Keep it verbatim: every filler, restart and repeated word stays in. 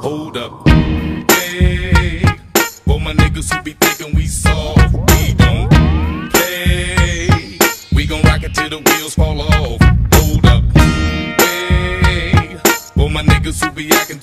Hold up, hey, for my niggas who be thinking we soft, we don't play. We gon' rock it till the wheels fall off. Hold up, hey, for my niggas who be acting